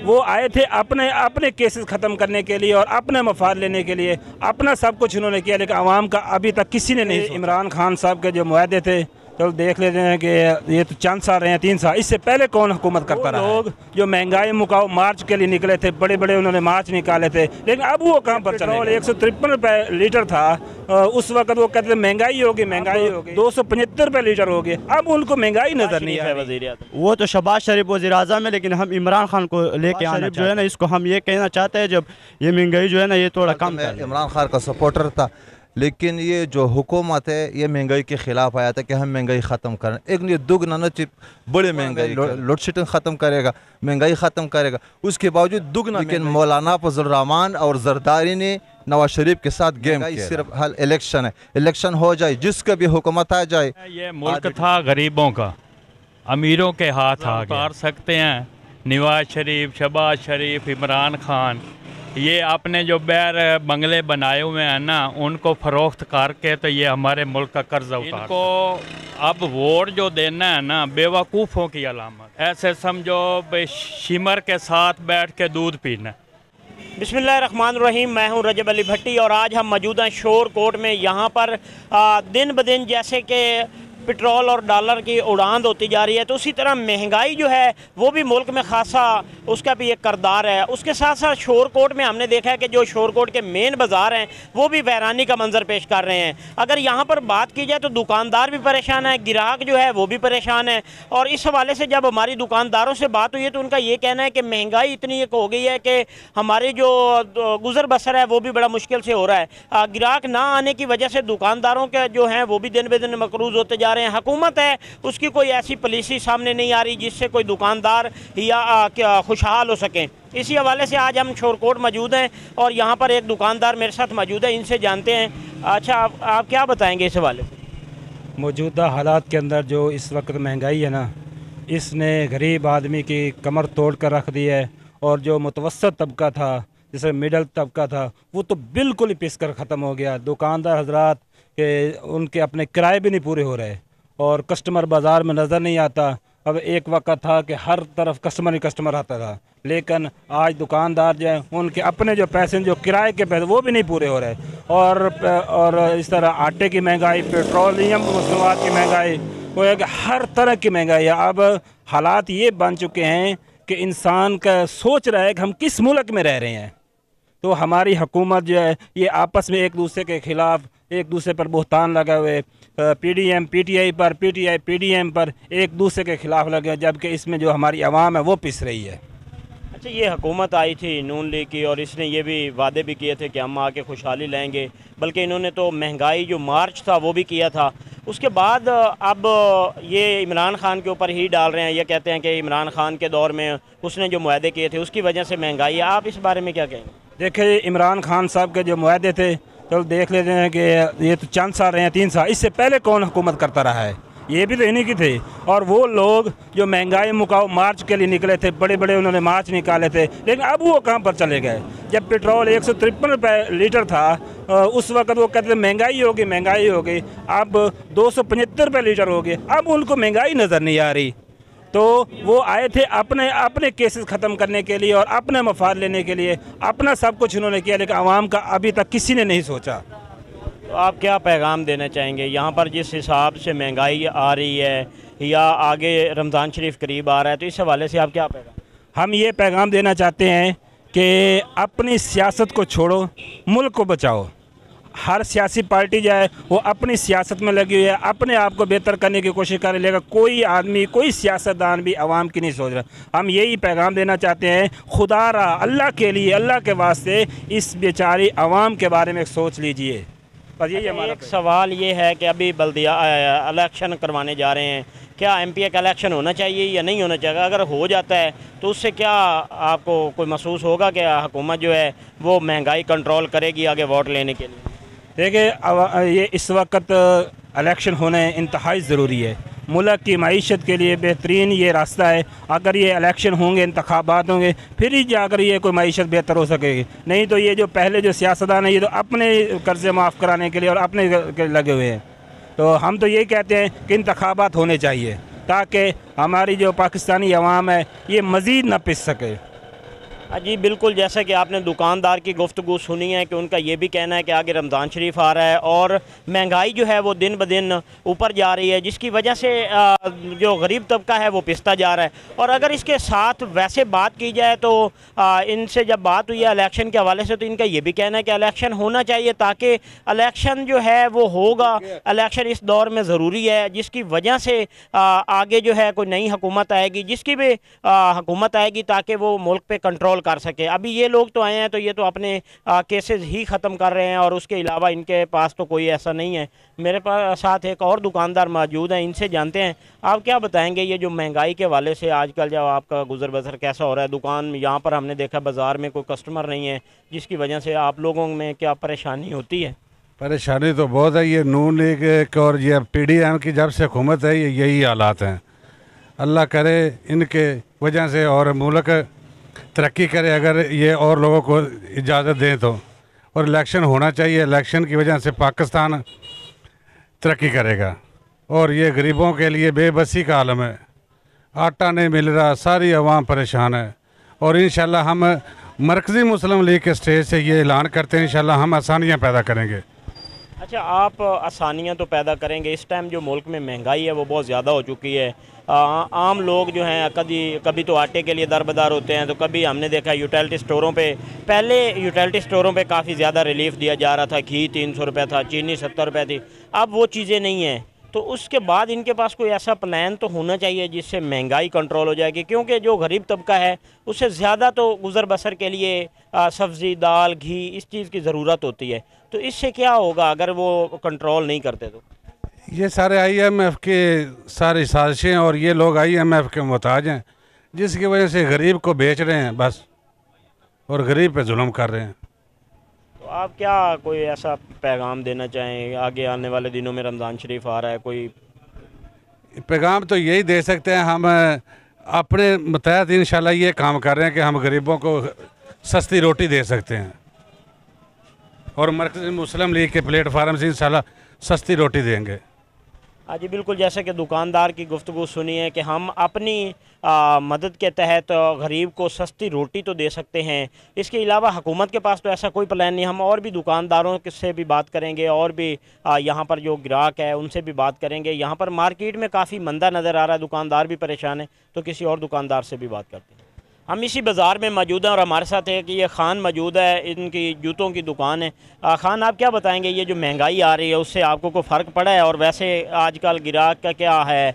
वो आए थे अपने अपने केसेस ख़त्म करने के लिए और अपने मफाद लेने के लिए, अपना सब कुछ उन्होंने किया, लेकिन आवाम का अभी तक किसी ने नहीं। इमरान खान साहब के जो मुआहदे थे, तो देख लेते हैं कि ये तो चंद साल रहे हैं, 3 साल, इससे पहले कौन हुकूमत करता रहा। लोग जो महंगाई मुकाओ मार्च के लिए निकले थे, बड़े बड़े उन्होंने मार्च निकाले थे, लेकिन अब वो कहाँ पर चले। 153 रुपये लीटर था उस वक्त, वो कहते थे महंगाई होगी, महंगाई होगी, 275 रुपये लीटर हो गए। अब उनको महंगाई नजर नहीं है। वज़ीर वो तो शहबाज शरीफ वज़ीर आज़म है, लेकिन हम इमरान खान को लेके आना जो है ना, इसको हम ये कहना चाहते हैं, जब ये महंगाई जो है ना ये थोड़ा कम कर। इमरान खान का सपोर्टर था, लेकिन ये जो हुकूमत है ये महंगाई के ख़िलाफ़ आया था कि हम महंगाई ख़त्म करें। एक नहीं दुगना न चिप बड़े महंगाई, लोड शेडिंग ख़त्म करेगा, महंगाई ख़त्म करेगा, उसके बावजूद दुगना। लेकिन मौलाना फजल रहमान और जरदारी ने नवाज शरीफ के साथ गेम किया। सिर्फ हल इलेक्शन है, इलेक्शन हो जाए, जिसका भी हुकूमत आ जाए। ये मुल्क था गरीबों का, अमीरों के हाथ आ उतार सकते हैं नवाज शरीफ, शहबाज शरीफ, इमरान खान। ये आपने जो बैर बंगले बनाए हुए हैं ना, उनको फ़रोख्त करके तो ये हमारे मुल्क का कर्जा उतार। इनको अब वोट जो देना है ना, बेवकूफ़ों की अलामत। ऐसे समझो शिमर के साथ बैठ के दूध पीना। बिस्मिल्लाहिर्रहमानिर्रहीम, मैं हूं रजब अली भट्टी और आज हम मौजूद हैं शोर कोट में। यहाँ पर दिन ब दिन जैसे कि पेट्रोल और डॉलर की उड़ान होती जा रही है, तो उसी तरह महंगाई जो है वो भी मुल्क में खासा उसका भी एक करदार है। उसके साथ साथ शोरकोट में हमने देखा है कि जो शोरकोट के मेन बाज़ार हैं वो भी वैरानी का मंजर पेश कर रहे हैं। अगर यहाँ पर बात की जाए तो दुकानदार भी परेशान है, ग्राहक जो है वो भी परेशान है। और इस हवाले से जब हमारी दुकानदारों से बात हुई है तो उनका ये कहना है कि महंगाई इतनी एक हो गई है कि हमारी जो गुजर बसर है वो भी बड़ा मुश्किल से हो रहा है। ग्राहक ना आने की वजह से दुकानदारों के जो हैं वो भी दिन ब दिन मकरूज़ होते जा रहे हैं। हुकूमत है उसकी कोई ऐसी पॉलिसी सामने नहीं आ रही जिससे कोई दुकानदार या खुशहाल हो सकें। इसी हवाले से आज हम शोरकोट मौजूद हैं और यहाँ पर एक दुकानदार मेरे साथ मौजूद है, इनसे जानते हैं। अच्छा, आप क्या बताएंगे इस हवाले से? मौजूदा हालात के अंदर जो इस वक्त महंगाई है ना, इसने गरीब आदमी की कमर तोड़ कर रख दी है। और जो मुतवस्सत तबका था, जैसे मिडल तबका था, वो तो बिल्कुल ही पिस कर ख़त्म हो गया। दुकानदार हजरात के उनके अपने किराए भी नहीं पूरे हो रहे और कस्टमर बाज़ार में नज़र नहीं आता। अब एक वक्त था कि हर तरफ कस्टमर ही कस्टमर आता था, लेकिन आज दुकानदार जो है उनके अपने जो पैसे, जो किराए के पैसे, वो भी नहीं पूरे हो रहे। और इस तरह आटे की महंगाई, पेट्रोलियम मसनूआत की महंगाई, वो है कि हर तरह की महंगाई है। अब हालात ये बन चुके हैं कि इंसान का सोच रहा है कि हम किस मुल्क में रह रहे हैं। तो हमारी हुकूमत जो है ये आपस में एक दूसरे के ख़िलाफ़, एक दूसरे पर बुहतान लगा हुए, पीडीएम पीटीआई पर, पीटीआई पीडीएम पर एक दूसरे के ख़िलाफ़ लगे, जबकि इसमें जो हमारी आवाम है वो पिस रही है। अच्छा, ये हुकूमत आई थी नून लीग की और इसने ये भी वादे भी किए थे कि हम आके खुशहाली लाएंगे, बल्कि इन्होंने तो महंगाई जो मार्च था वो भी किया था। उसके बाद अब ये इमरान खान के ऊपर ही डाल रहे हैं। ये कहते हैं कि इमरान खान के दौर में उसने जो मुआहदे किए थे उसकी वजह से महंगाई है। आप इस बारे में क्या कहेंगे? देखिए, इमरान खान साहब के जो मुआहदे थे, तो देख लेते हैं कि ये तो चंद साल रहे हैं, 3 साल, इससे पहले कौन हुकूमत करता रहा है। ये भी तो इन्हीं की थे। और वो लोग जो महंगाई मुकाओ मार्च के लिए निकले थे, बड़े बड़े उन्होंने मार्च निकाले थे, लेकिन अब वो कहाँ पर चले गए। जब पेट्रोल 153 रुपये लीटर था उस वक्त, वो कहते थे महंगाई होगी, महंगाई होगी, अब 275 रुपये लीटर हो गए। अब उनको महंगाई नज़र नहीं आ रही। तो वो आए थे अपने अपने केसेस ख़त्म करने के लिए और अपने मफाद लेने के लिए, अपना सब कुछ उन्होंने किया, लेकिन आवाम का अभी तक किसी ने नहीं सोचा। तो आप क्या पैगाम देना चाहेंगे यहाँ पर जिस हिसाब से महंगाई आ रही है या आगे रमज़ान शरीफ करीब आ रहा है, तो इस हवाले से आप क्या पैगाम? हम ये पैगाम देना चाहते हैं कि अपनी सियासत को छोड़ो, मुल्क को बचाओ। हर सियासी पार्टी जो है वो अपनी सियासत में लगी हुई है, अपने आप को बेहतर करने की कोशिश कर लेगा। कोई आदमी, कोई सियासतदान भी आवाम की नहीं सोच रहा। हम यही पैगाम देना चाहते हैं, खुदारा अल्लाह के लिए, अल्लाह के वास्ते इस बेचारी आवाम के बारे में सोच लीजिए। बस यही हमारा एक सवाल ये है कि अभी बल्दिया इलेक्शन करवाने जा रहे हैं, क्या एमपी का इलेक्शन होना चाहिए या नहीं होना चाहिए? अगर हो जाता है तो उससे क्या आपको कोई महसूस होगा कि हुकूमत जो है वो महंगाई कंट्रोल करेगी आगे वोट लेने के लिए? देखिए, ये इस वक्त इलेक्शन होने इंतहाई ज़रूरी है। मुल्क की मईशत के लिए बेहतरीन ये रास्ता है। अगर ये इलेक्शन होंगे, इंतखाबात होंगे, फिर ही जाकर ये कोई मईशत बेहतर हो सकेगी। नहीं तो ये जो पहले जो सियासतदान है ये तो अपने कर्ज़े माफ़ कराने के लिए और अपने लगे हुए हैं। तो हम तो यही कहते हैं कि इंतखाबात होने चाहिए ताकि हमारी जो पाकिस्तानी अवाम है ये मज़ीद न पिस सके। जी बिल्कुल, जैसा कि आपने दुकानदार की गुफ्तगू सुनी है कि उनका ये भी कहना है कि आगे रमज़ान शरीफ आ रहा है और महंगाई जो है वो दिन ब दिन ऊपर जा रही है, जिसकी वजह से जो गरीब तबका है वो पिसता जा रहा है। और अगर इसके साथ वैसे बात की जाए तो इनसे जब बात हुई है इलेक्शन के हवाले से, तो इनका ये भी कहना है कि इलेक्शन होना चाहिए, ताकि इलेक्शन जो है वो होगा, इलेक्शन इस दौर में ज़रूरी है, जिसकी वजह से आगे जो है कोई नई हुकूमत आएगी, जिसकी भी हुकूमत आएगी ताकि वो मुल्क पे कंट्रोल कर सके। अभी ये लोग तो आए हैं तो ये तो अपने केसेस ही ख़त्म कर रहे हैं और उसके अलावा इनके पास तो कोई ऐसा नहीं है। मेरे पास साथ एक और दुकानदार मौजूद हैं, इनसे जानते हैं आप क्या बताएंगे ये जो महंगाई के वाले से आजकल जब आपका गुजर बसर कैसा हो रहा है। दुकान यहाँ पर हमने देखा बाज़ार में कोई कस्टमर नहीं है, जिसकी वजह से आप लोगों में क्या परेशानी होती है? परेशानी तो बहुत है। ये नून लीग और ये PDM की जब से हुकूमत है यही हालात हैं। अल्लाह करे इनके वजह से और मुल्क तरक्की करे, अगर ये और लोगों को इजाज़त दें तो। और इलेक्शन होना चाहिए, इलेक्शन की वजह से पाकिस्तान तरक्की करेगा। और ये गरीबों के लिए बेबसी का आलम है, आटा नहीं मिल रहा, सारी आवाम परेशान है। और इंशाल्लाह हम मरकज़ी मुस्लिम लीग के स्टेज से ये ऐलान करते हैं, इंशाल्लाह हम आसानियाँ पैदा करेंगे। अच्छा, आप आसानियाँ तो पैदा करेंगे। इस टाइम जो मुल्क में महंगाई है वो बहुत ज़्यादा हो चुकी है। आम लोग जो हैं कभी तो आटे के लिए दरबदर होते हैं, तो कभी हमने देखा यूटिलिटी स्टोरों पे, पहले यूटिलिटी स्टोरों पे काफ़ी ज़्यादा रिलीफ दिया जा रहा था, घी 300 रुपये था, चीनी 70 रुपये थी, अब वो चीज़ें नहीं हैं। तो उसके बाद इनके पास कोई ऐसा प्लान तो होना चाहिए जिससे महंगाई कंट्रोल हो जाएगी, क्योंकि जो गरीब तबका है उससे ज़्यादा तो गुज़र बसर के लिए सब्ज़ी, दाल, घी इस चीज़ की ज़रूरत होती है। तो इससे क्या होगा अगर वो कंट्रोल नहीं करते? तो ये सारे IMF के सारी साजिशें और ये लोग IMF के मोहताज हैं, जिसकी वजह से गरीब को बेच रहे हैं बस, और गरीब पे जुल्म कर रहे हैं। तो आप क्या कोई ऐसा पैगाम देना चाहें? आगे आने वाले दिनों में रमज़ान शरीफ आ रहा है, कोई पैगाम तो यही दे सकते हैं, हम अपने मुतहद इंशाल्लाह ये काम कर रहे हैं कि हम गरीबों को सस्ती रोटी दे सकते हैं, और मरकज़ी मुस्लिम लीग के प्लेटफार्म से इंशाल्लाह सस्ती रोटी देंगे। हाँ जी बिल्कुल, जैसे कि दुकानदार की गुफ्तगू सुनी है कि हम अपनी मदद के तहत गरीब को सस्ती रोटी तो दे सकते हैं, इसके अलावा हुकूमत के पास तो ऐसा कोई प्लान नहीं। हम और भी दुकानदारों से भी बात करेंगे और भी यहाँ पर जो ग्राहक है उनसे भी बात करेंगे। यहाँ पर मार्केट में काफ़ी मंदा नज़र आ रहा है, दुकानदार भी परेशान है, तो किसी और दुकानदार से भी बात करते हैं। हम इसी बाज़ार में मौजूद हैं और हमारे साथ है कि ये खान मौजूद है, इनकी जूतों की दुकान है। खान, आप क्या बताएंगे ये जो महंगाई आ रही है उससे आपको कोई फ़र्क पड़ा है? और वैसे आजकल ग्राहक का क्या है?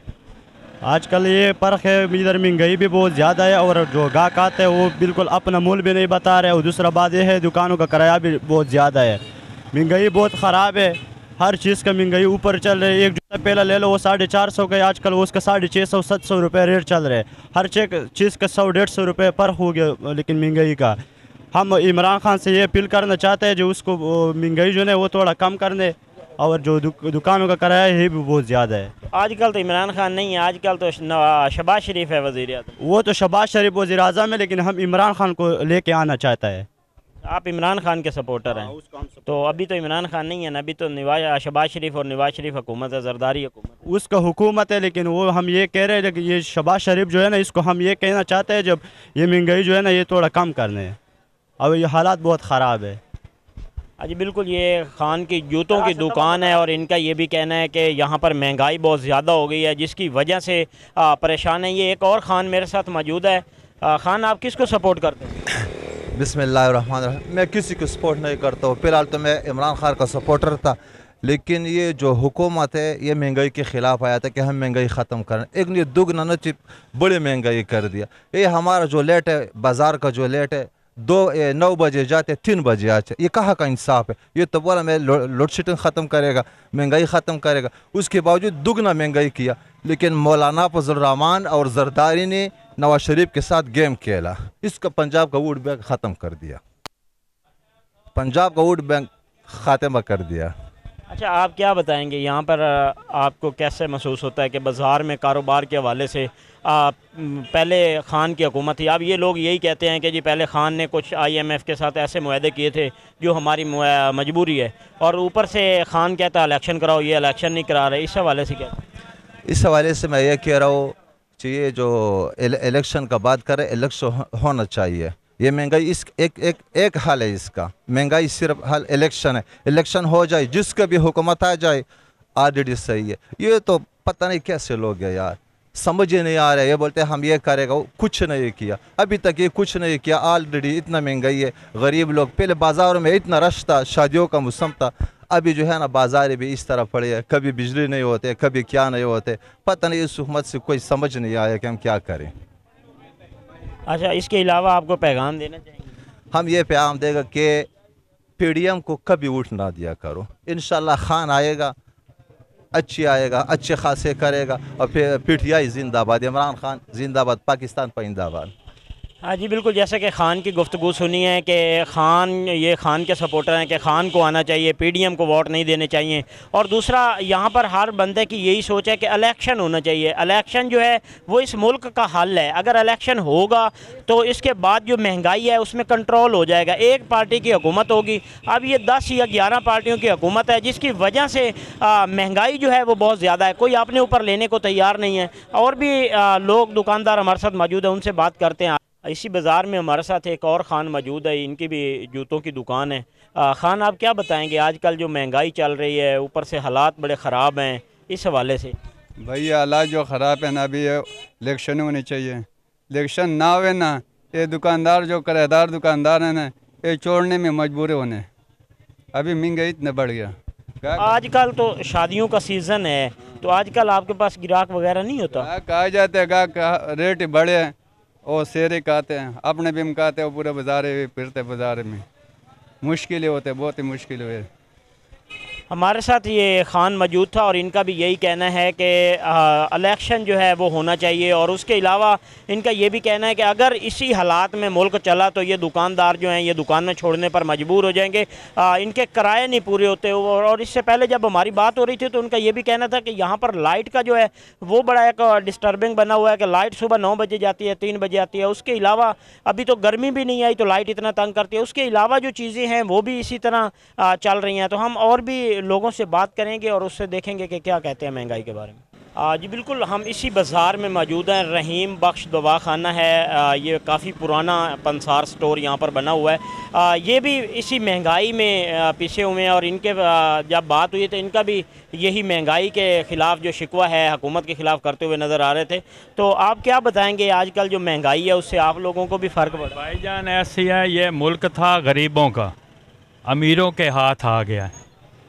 आजकल ये फ़र्क है, इधर महंगाई भी बहुत ज़्यादा है और जो गाहक आते हैं वो बिल्कुल अपना मूल्य भी नहीं बता रहे। और दूसरा बात यह है दुकानों का किराया भी बहुत ज़्यादा है, महंगाई बहुत ख़राब है, हर चीज़ का महंगाई ऊपर चल रही है। एक जूता पहला ले लो वो 450 का, आजकल वो उसका 650-700 रुपये रेट चल रहे हैं। हर चीज़ का 100-150 रुपये पर हो गया। लेकिन महंगाई का हम इमरान खान से ये अपील करना चाहते हैं जो उसको महंगाई जो है वो थोड़ा कम कर दे, और जो दुकानों का किराया है भी बहुत ज़्यादा है। आजकल तो इमरान खान नहीं है, आजकल तो शहबाज शरीफ है वज़ीर-ए-आज़म। वो तो शहबाज शरीफ वज़ीर-ए-आज़म है, लेकिन हम इमरान खान को लेके आना चाहता है। आप इमरान खान के सपोर्टर हैं? तो अभी तो इमरान खान नहीं है ना, अभी तो शहबाज शरीफ और नवाज शरीफ हुकूमत है, जरदारी हुकूमत, उसका हुकूमत है। लेकिन वो हम ये कह रहे हैं कि ये शहबाज शरीफ जो है ना, इसको हम ये कहना चाहते हैं जब ये महंगाई जो है ना ये थोड़ा कम करने है, अब ये हालात बहुत ख़राब है। जी बिल्कुल, ये खान की जूतों की दुकान है और इनका ये भी कहना है कि यहाँ पर महंगाई बहुत ज़्यादा हो गई है, जिसकी वजह से परेशान है। ये एक और खान मेरे साथ मौजूद है। खान, आप किसको सपोर्ट करते हैं? बिस्मिल्लाहिर्रहमानिर्रहीम। मैं किसी को सपोर्ट नहीं करता हूँ, फ़िलहाल तो मैं इमरान खान का सपोर्टर था, लेकिन ये जो हुकूमत है ये महंगाई के ख़िलाफ़ आया था कि हम महंगाई ख़त्म करें। एक ने दुगना न चिप बड़ी महंगाई कर दिया। ये हमारा जो लेट है, बाज़ार का जो लेट है, 9 बजे जाते 3 बजे आते, ये कहाँ का इंसाफ है? ये तो बोला मैं लोड शेडिंग ख़त्म करेगा, महंगाई ख़त्म करेगा, उसके बावजूद दुगना महंगाई किया। लेकिन मौलाना फजल रहमान और जरदारी ने नवाज शरीफ के साथ गेम खेला, इसका पंजाब का वोट बैंक ख़त्म कर दिया, पंजाब का वोट बैंक ख़ात्मा कर दिया। अच्छा, आप क्या बताएंगे यहाँ पर आपको कैसे महसूस होता है कि बाज़ार में कारोबार के हवाले से पहले खान की हुकूमत थी, अब ये लोग यही कहते हैं कि जी पहले खान ने कुछ IMF के साथ ऐसे मुआहदे किए थे जो हमारी मजबूरी है, और ऊपर से खान कहता है इलेक्शन कराओ, ये इलेक्शन नहीं करा रहे। इस हवाले से क्या? इस हवाले से मैं ये कह रहा हूँ, चाहिए जो इलेक्शन का बात करे, इलेक्शन होना चाहिए। ये महंगाई इस एक हाल है इसका, महंगाई सिर्फ हाल इलेक्शन है। इलेक्शन हो जाए, जिसका भी हुकूमत आ जाए, ऑलरेडी सही है। ये तो पता नहीं कैसे लोग हैं यार, समझ ही नहीं आ रहा है। ये बोलते हैं हम ये करेगा, वो कुछ नहीं किया अभी तक, ये कुछ नहीं किया। ऑलरेडी इतना महंगाई है, गरीब लोग, पहले बाज़ारों में इतना रश था, शादियों का मौसम था, अभी जो है ना बाज़ार भी इस तरह पड़े हैं, कभी बिजली नहीं होते, कभी क्या नहीं होते, पता नहीं। इस हुकूमत से कोई समझ नहीं आया कि हम क्या करें। अच्छा, इसके अलावा आपको पैगाम देना चाहेंगे? हम ये पैगाम देगा कि PDM को कभी उठ ना दिया करो। इंशाल्लाह खान आएगा, अच्छी आएगा, अच्छे खासे करेगा, और फिर PTI जिंदाबाद, इमरान खान जिंदाबाद, पाकिस्तान जिंदाबाद। हाँ जी, बिल्कुल, जैसे कि ख़ान की गुफ्तगू सुनी है कि ख़ान के सपोर्टर हैं कि ख़ान को आना चाहिए, PDM को वोट नहीं देने चाहिए। और दूसरा, यहाँ पर हर बंदे की यही सोच है कि इलेक्शन होना चाहिए। इलेक्शन जो है वो इस मुल्क का हल है। अगर इलेक्शन होगा तो इसके बाद जो महंगाई है उसमें कंट्रोल हो जाएगा। एक पार्टी की हुकूमत होगी, अब ये 10 या 11 पार्टियों की हुकूमत है, जिसकी वजह से महंगाई जो है वो बहुत ज़्यादा है। कोई अपने ऊपर लेने को तैयार नहीं है। और भी लोग दुकानदार हमारे साथ मौजूद हैं, उनसे बात करते हैं। इसी बाज़ार में हमारे साथ एक और ख़ान मौजूद है, इनकी भी जूतों की दुकान है। ख़ान, आप क्या बताएंगे, आजकल जो महंगाई चल रही है, ऊपर से हालात बड़े ख़राब हैं, इस हवाले से? भाई ये हालात जो ख़राब है ना, अभी ये इलेक्शन होनी चाहिए। इलेक्शन ना हुए ना, ये दुकानदार जो किराएदार दुकानदार हैं ना, ये छोड़ने में मजबूर होने। अभी महंगाई इतना बढ़ गया। आजकल तो शादियों का सीज़न है, तो आजकल आपके पास ग्राहक वगैरह नहीं होता? कहा जाते हैं गाहक रेट बढ़े हैं, और शेरे कहते हैं, अपने भी हम कहते हैं, वो पूरे बाजार फिरते बाजार में, मुश्किल होते, बहुत ही मुश्किल हुए। हमारे साथ ये ख़ान मौजूद था और इनका भी यही कहना है कि इलेक्शन जो है वो होना चाहिए। और उसके अलावा इनका ये भी कहना है कि अगर इसी हालात में मुल्क चला तो ये दुकानदार जो हैं ये दुकानें छोड़ने पर मजबूर हो जाएंगे। इनके किराए नहीं पूरे होते। और इससे पहले जब हमारी बात हो रही थी तो उनका ये भी कहना था कि यहाँ पर लाइट का जो है वो बड़ा एक डिस्टर्बिंग बना हुआ है कि लाइट सुबह 9 बजे जाती है, 3 बजे आती है। उसके अलावा अभी तो गर्मी भी नहीं आई तो लाइट इतना तंग करती है। उसके अलावा जो चीज़ें हैं वो भी इसी तरह चल रही हैं। तो हम और भी लोगों से बात करेंगे और उससे देखेंगे कि क्या कहते हैं महंगाई के बारे में। जी बिल्कुल, हम इसी बाज़ार में मौजूद हैं। रहीम बख्श दवाखाना है, ये काफ़ी पुराना पंसार स्टोर यहाँ पर बना हुआ है। ये भी इसी महंगाई में पिसे हुए हैं और इनके जब बात हुई तो इनका भी यही महंगाई के ख़िलाफ़ जो शिकवा है हुकूमत के ख़िलाफ़ करते हुए नज़र आ रहे थे। तो आप क्या बताएँगे, आजकल जो महंगाई है उससे आप लोगों को भी फ़र्क पड़ा? भाईजान ऐसी है, ये मुल्क था गरीबों का, अमीरों के हाथ आ गया है।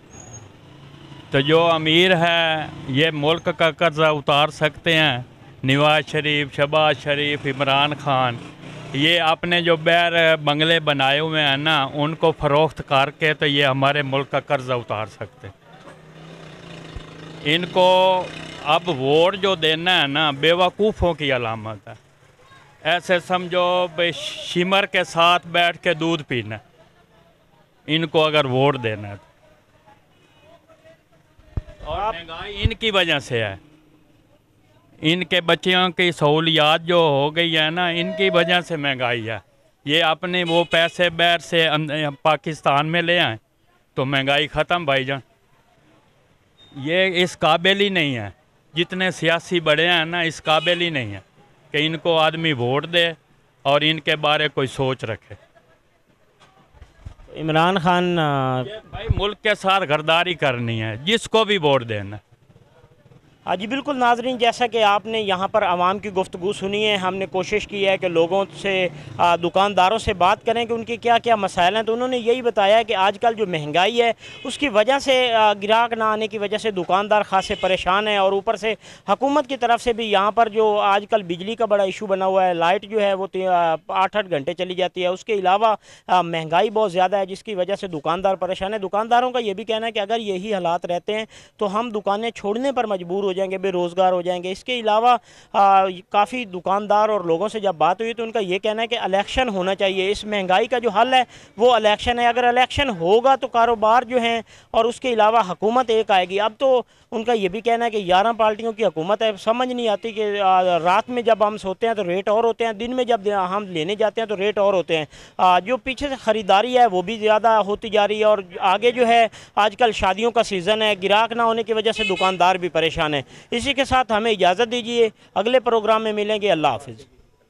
तो जो अमीर है ये मुल्क का कर्जा उतार सकते हैं। नवाज शरीफ, शहबाज शरीफ, इमरान खान, ये अपने जो बैर बंगले बनाए हुए हैं ना, उनको फ़रोख्त करके तो ये हमारे मुल्क का कर्जा उतार सकते हैं। इनको अब वोट जो देना है ना, बेवकूफ़ों की अलामत है। ऐसे समझो भाई शिमर के साथ बैठ के दूध पीना, इनको अगर वोट देना है। और महंगाई इनकी वजह से है, इनके बच्चियों की सहूलियात जो हो गई है ना, इनकी वजह से महंगाई है। ये अपने वो पैसे बैर से पाकिस्तान में ले आए तो महंगाई ख़त्म भाईजान। ये इस काबिल ही नहीं है, जितने सियासी बड़े हैं ना, इस काबिल ही नहीं है कि इनको आदमी वोट दे और इनके बारे कोई सोच रखे। इमरान खान भाई मुल्क के साथ गद्दारी करनी है, जिसको भी वोट देना। हाँ जी बिल्कुल नाजरीन, जैसा कि आपने यहाँ पर आवाम की गुफ्तगू सुनी है, हमने कोशिश की है कि लोगों से दुकानदारों से बात करें कि उनके क्या क्या मसाइल हैं। तो उन्होंने यही बताया है कि आजकल जो महंगाई है उसकी वजह से ग्राहक ना आने की वजह से दुकानदार खासे परेशान हैं। और ऊपर से हुकूमत की तरफ से भी यहाँ पर जो आजकल बिजली का बड़ा इशू बना हुआ है, लाइट जो है वो 8-8 घंटे चली जाती है। उसके अलावा महंगाई बहुत ज़्यादा है जिसकी वजह से दुकानदार परेशान है। दुकानदारों का ये भी कहना है कि अगर यही हालात रहते हैं तो हम दुकानें छोड़ने पर मजबूर हो जाएंगे, बेरोज़गार हो जाएंगे। इसके अलावा काफ़ी दुकानदार और लोगों से जब बात हुई तो उनका ये कहना है कि इलेक्शन होना चाहिए। इस महंगाई का जो हल है वो इलेक्शन है। अगर इलेक्शन होगा तो कारोबार जो हैं और उसके अलावा हुकूमत एक आएगी। अब तो उनका ये भी कहना है कि 11 पार्टियों की हुकूमत है। समझ नहीं आती कि रात में जब हम सोते हैं तो रेट और होते हैं, दिन में जब हम लेने जाते हैं तो रेट और होते हैं। जो पीछे से ख़रीदारी है वो भी ज़्यादा होती जा रही है। और आगे जो है आजकल शादियों का सीज़न है, ग्राहक ना होने की वजह से दुकानदार भी परेशान है। इसी के साथ हमें इजाज़त दीजिए, अगले प्रोग्राम में मिलेंगे। अल्लाह हाफिज़।